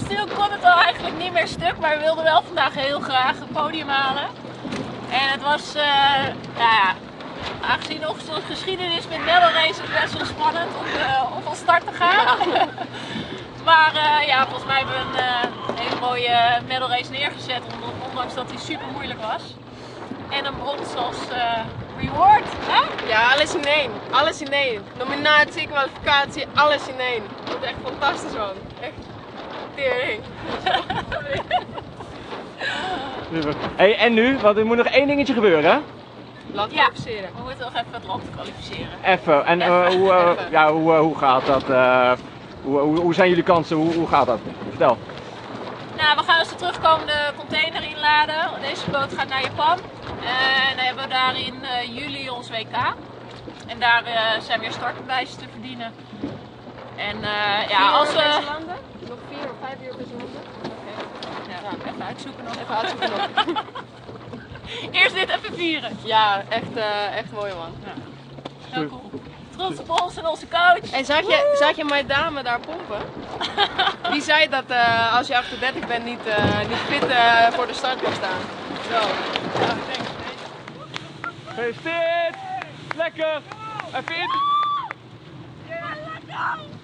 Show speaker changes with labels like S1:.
S1: stil kon het al eigenlijk niet meer stuk, maar we wilden wel vandaag heel graag een podium halen. En het was, nou ja, aangezien onze geschiedenis met medal race is best wel spannend om van start te gaan. Ja. Maar ja, volgens mij hebben we een hele mooie medal race neergezet, ondanks dat die super moeilijk was. En een brons als reward, hè?
S2: Ja, alles in één. Alles in één. Nominatie, kwalificatie, alles in één. Dat is echt fantastisch, man. Echt tering.
S3: Hey, en nu? Want er moet nog één dingetje gebeuren, hè?
S2: Land kwalificeren.
S1: We moeten nog even het land kwalificeren.
S3: Even. En ja, hoe gaat dat? Hoe zijn jullie kansen? Hoe gaat dat? Vertel.
S1: Nou, we gaan dus de terugkomende container inladen. Deze boot gaat naar Japan. En dan hebben we daar in juli ons WK. En daar zijn weer startbewijzen te verdienen. En ja, als we...
S2: landen? Nog 4 of 5 Europese landen?
S1: Okay. Ja, even uitzoeken nog.
S2: Even uitzoeken nog.
S1: Eerst dit even vieren.
S2: Ja, echt mooi, man. Ja.
S1: Heel cool. Trots op ons en onze coach.
S2: En zag je mijn dame daar pompen? Die zei dat als je 38 bent niet fit voor de start kan staan. Zo.
S1: Ja, thanks.
S3: Gefeliciteerd! Lekker! Even in!
S1: Ja, lekker!